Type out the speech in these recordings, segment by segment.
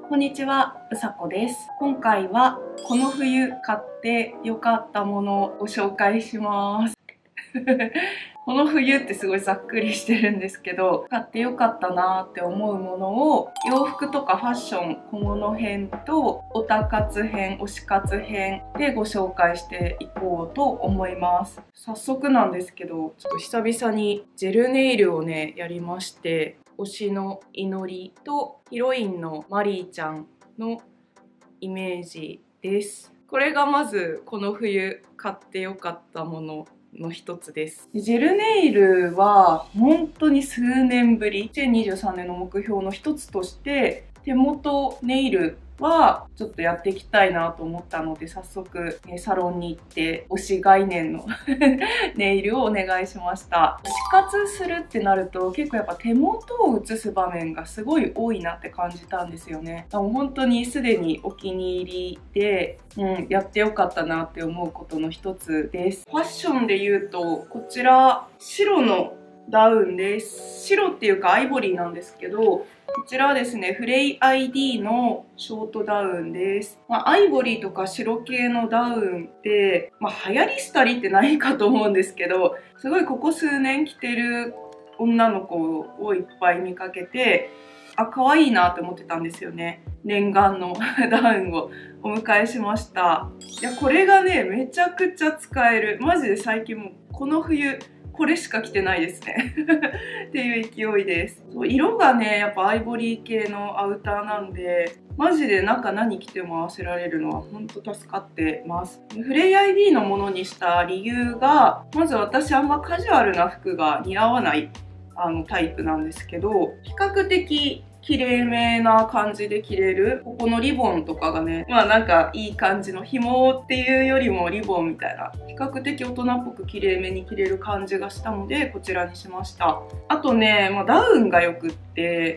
こんにちは、うさこです。今回はこの冬買って良かったものをご紹介します。この冬ってすごいざっくりしてるんですけど、買って良かったなーって思うものを洋服とかファッション、小物編とオタ活編、推し活編でご紹介していこうと思います。早速なんですけど、ちょっと久々にジェルネイルをね、やりまして、推しの祈りとヒロインのマリーちゃんのイメージです。これがまずこの冬買って良かったものの一つです。ジェルネイルは本当に数年ぶり、2023年の目標の一つとして手元ネイルはちょっとやっていきたいなと思ったので、早速サロンに行って推し概念のネイルをお願いしました。推し活するってなると結構やっぱ手元を映す場面がすごい多いなって感じたんですよね。本当にすでにお気に入りで、やってよかったなって思うことの一つです。ファッションで言うとこちら白のダウンです。白っていうかアイボリーなんですけど、こちらはですね、フレイ ID のショートダウンです。アイボリーとか白系のダウンって、流行り廃りってないかと思うんですけど、すごいここ数年着てる女の子をいっぱい見かけて、可愛いなって思ってたんですよね。念願のダウンをお迎えしました。いや、これがね、めちゃくちゃ使える。マジで最近もうこの冬、これしか着てないですねっていう勢いです。色がね、やっぱアイボリー系のアウターなんで、マジで中何着ても合わせられるのは本当助かってます。フレイ ID のものにした理由が、まず私あんまカジュアルな服が似合わないタイプなんですけど、比較的綺麗めな感じで着れる。ここのリボンとかがね、なんかいい感じの紐っていうよりもリボンみたいな、比較的大人っぽく綺麗めに着れる感じがしたので、こちらにしました。あとね、ダウンがよくって、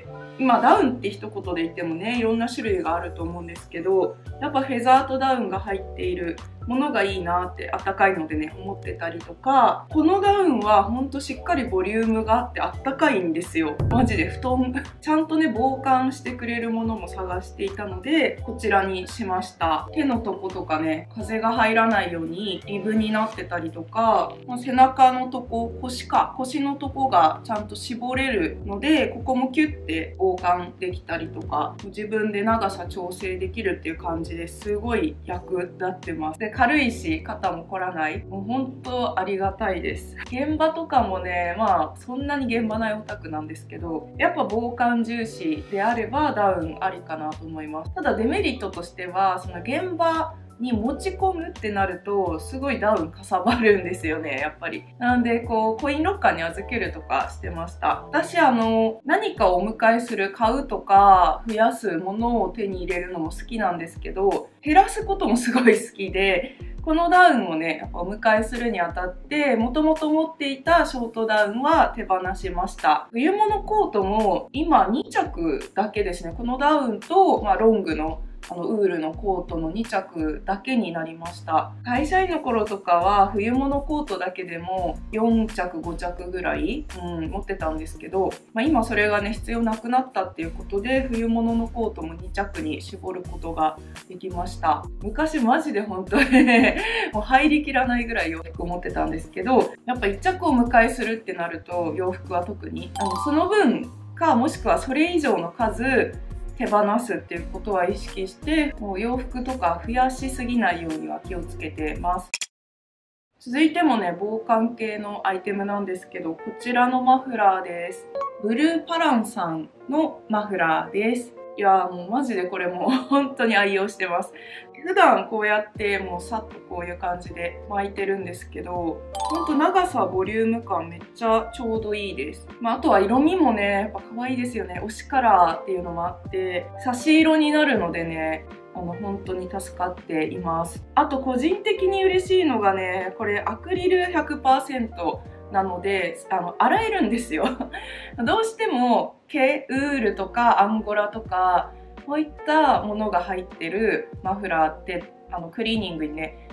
今ダウンって一言で言ってもね、いろんな種類があると思うんですけど、やっぱフェザーとダウンが入っているものがいいなってあったかいのでね思ってたりとか、このダウンはほんとしっかりボリュームがあってあったかいんですよ。マジで布団ちゃんとね防寒してくれるものも探していたのでこちらにしました。手のとことかね風が入らないようにリブになってたりとか、背中のとこ、腰のとこがちゃんと絞れるのでここもキュッて防寒できたりとか、自分で長さ調整できるっていう感じですごい役立ってます。で軽いし肩も凝らない、もう本当ありがたいです。現場とかもねそんなに現場ないオタクなんですけど、やっぱ防寒重視であればダウンありかなと思います。ただデメリットとしてはその現場に持ち込むってなるとすごいダウンかさばるんですよね、やっぱり。なんでこうコインロッカーに預けるとかしてました。私何かをお迎えする、買うとか増やすものを手に入れるのも好きなんですけど、減らすこともすごい好きで、このダウンをねやっぱお迎えするにあたってもともと持っていたショートダウンは手放しました。冬物コートも今2着だけですね。このダウンと、ロングのウールのコートの2着だけになりました。会社員の頃とかは冬物コートだけでも4着5着ぐらい、持ってたんですけど、今それがね必要なくなったっていうことで冬物のコートも2着に絞ることができました。昔マジで本当にねもう入りきらないぐらい洋服持ってたんですけど、やっぱ1着をお迎えするってなると洋服は特にその分かもしくはそれ以上の数手放すっていうことは意識して、もう洋服とか増やしすぎないようには気をつけてます。続いてもね防寒系のアイテムなんですけど、こちらのマフラーです。ブルーパランさんのマフラーです。いやもうマジでこれも本当に愛用してます。普段こうやってもうさっとこういう感じで巻いてるんですけど、ほんと長さボリューム感めっちゃちょうどいいです。あとは色味もねやっぱ可愛いですよね。推しカラーっていうのもあって差し色になるのでね本当に助かっています。あと個人的に嬉しいのがね、これアクリル 100% なので洗えるんですよどうしても毛ウールとかアンゴラとかこういったものが入ってるマフラーってクリーニングにね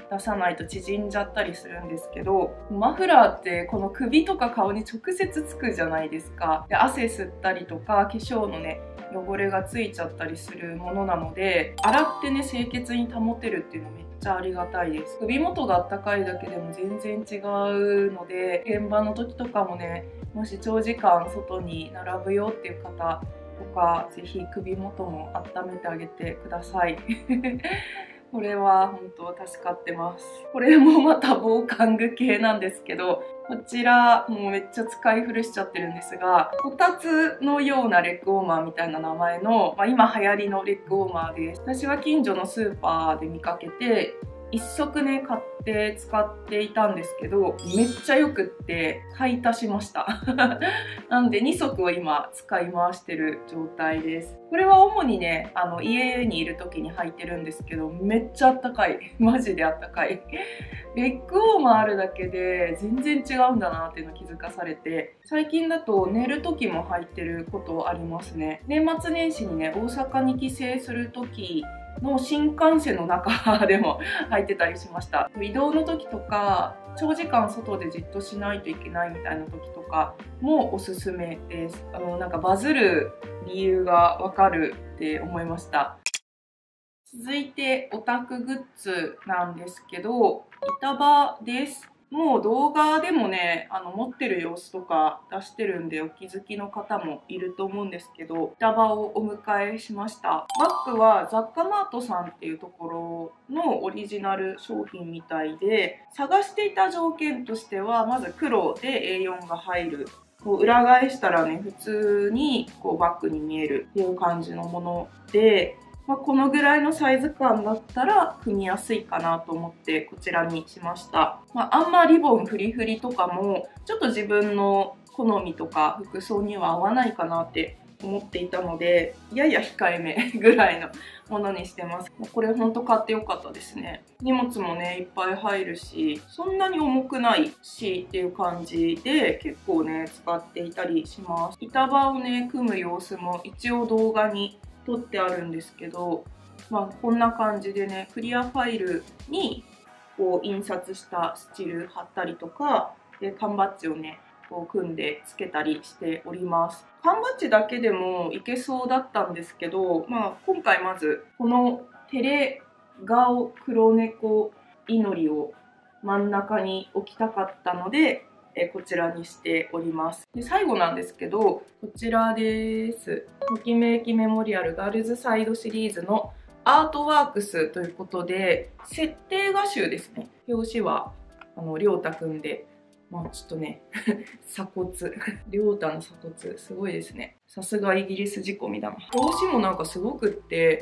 出さないと縮んじゃったりするんですけど、マフラーってこの首とか顔に直接つくじゃないですか。で、汗吸ったりとか化粧のね汚れがついちゃったりするものなので、洗ってね清潔に保てるっていうのめっちゃありがたいです。首元があったかいだけでも全然違うので、現場の時とかもね、もし長時間外に並ぶよっていう方とか、ぜひ首元も温めてあげてください。これは本当助かってます。これもまた防寒具系なんですけど、こちらもうめっちゃ使い古しちゃってるんですが、こたつのようなレッグウォーマーみたいな名前の、今流行りのレッグウォーマーです。私は近所のスーパーで見かけて、一足ね買って使っていたんですけど、めっちゃよくって買い足しました。なんで2足を今使い回してる状態です。これは主にね家にいる時に履いてるんですけど、めっちゃあったかい。マジであったかい。レッグウォーマーあるだけで全然違うんだなっていうのを気づかされて、最近だと寝る時も履いてることありますね。年末年始にね大阪に帰省する時の新幹線の中でも履いてたりしました。移動の時とか長時間外でじっとしないといけないみたいな時とかもおすすめです。なんかバズる理由がわかるって思いました。続いてオタクグッズなんですけど、板場です。もう動画でもね持ってる様子とか出してるんでお気づきの方もいると思うんですけど、板場をお迎えしました。バッグは雑貨マートさんっていうところのオリジナル商品みたいで、探していた条件としてはまず黒で A4 が入る、こう裏返したらね普通にこうバッグに見えるっていう感じのもので、このぐらいのサイズ感だったら組みやすいかなと思ってこちらにしました。あんまリボンフリフリとかもちょっと自分の好みとか服装には合わないかなって思っていたので、やや控えめぐらいのものにしてます。これほんと買ってよかったですね。荷物もねいっぱい入るし、そんなに重くないしっていう感じで結構ね使っていたりします。板場をね組む様子も一応動画に撮ってあるんですけど、こんな感じでねクリアファイルにこう印刷したスチル貼ったりとかで、缶バッジをねこう組んでつけたりしております。缶バッジだけでもいけそうだったんですけど、今回まずこのテレガオ黒猫祈りを真ん中に置きたかったのでこちらにしております。で最後なんですけど、こちらです。ときめきメモリアルガールズサイドシリーズのアートワークスということで、設定画集ですね。表紙はりょうたくんで、ちょっとね鎖骨りょうたの鎖骨すごいですね。さすがイギリス仕込みだな。表紙もなんかすごくって、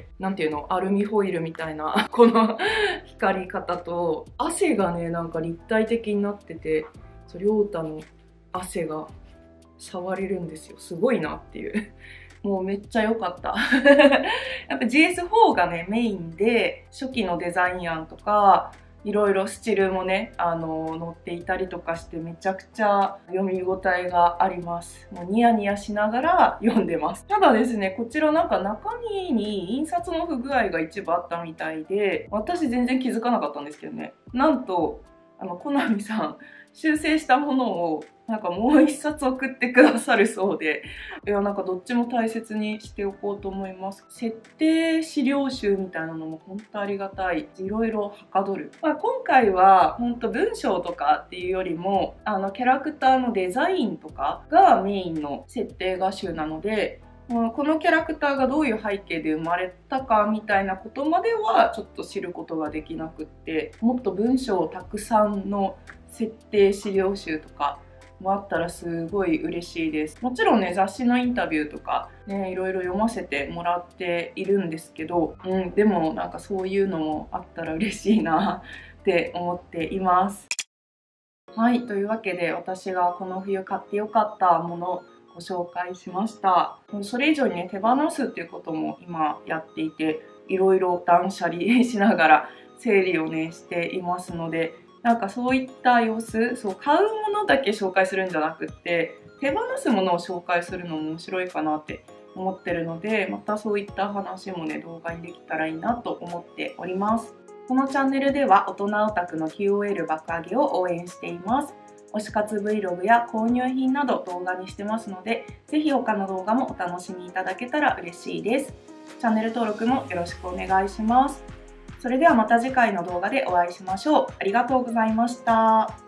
なんていうの、アルミホイルみたいなこの光り方と、汗がねなんか立体的になってて、りょうたの汗が触れるんですよ。すごいなっていうもうめっちゃ良かったやっぱ GS4 がねメインで、初期のデザイン案とかいろいろスチルもね載っていたりとかして、めちゃくちゃ読み応えがあります。もうニヤニヤしながら読んでます。ただですね、こちらなんか中身に印刷の不具合が一部あったみたいで、私全然気づかなかったんですけどね、なんとコナミさん修正したものをなんかもう一冊送ってくださるそうで、いやなんかどっちも大切にしておこうと思います。設定資料集みたいなのも本当ありがたい。いろいろはかどる。今回は本当文章とかっていうよりもキャラクターのデザインとかがメインの設定画集なので、このキャラクターがどういう背景で生まれたかみたいなことまではちょっと知ることができなくって、もっと文章たくさんの設定資料集とかもあったらすごい嬉しいです。もちろんね雑誌のインタビューとかねいろいろ読ませてもらっているんですけど、でもなんかそういうのもあったら嬉しいなって思っています。はい、というわけで私がこの冬買ってよかったものご紹介しました。それ以上にね手放すっていうことも今やっていて、いろいろ断捨離しながら整理をねしていますので、なんかそういった様子、買うものだけ紹介するんじゃなくって手放すものを紹介するのも面白いかなって思ってるので、またそういった話もね動画にできたらいいなと思っております。 このチャンネルでは大人オタクの QOL 爆上げを応援しています。推し活 Vlog や購入品など動画にしてますので、ぜひ他の動画もお楽しみいただけたら嬉しいです。チャンネル登録もよろしくお願いします。それではまた次回の動画でお会いしましょう。ありがとうございました。